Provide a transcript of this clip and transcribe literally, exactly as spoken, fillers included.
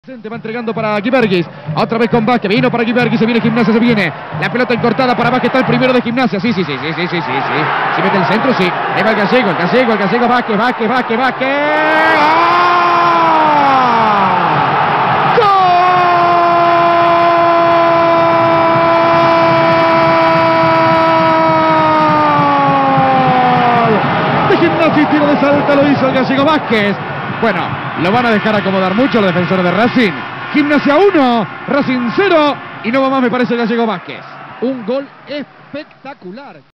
Va entregando para Guiberguis, otra vez con Vázquez, vino para Guiberguis, se viene Gimnasia, se viene, la pelota encortada para Vázquez, está el primero de Gimnasia, sí, sí, sí, sí, sí, sí, sí, sí, si mete el centro, sí, ahí va el gallego, el gallego, el gallego, Vázquez, Vázquez, Vázquez, Vázquez, ¡gol! De Gimnasia y tiro de salta lo hizo el gallego Vázquez. Bueno, lo van a dejar acomodar mucho los defensores de Racing. Gimnasia uno, Racing cero. Y no va más, me parece, el gallego Vázquez. Un gol espectacular.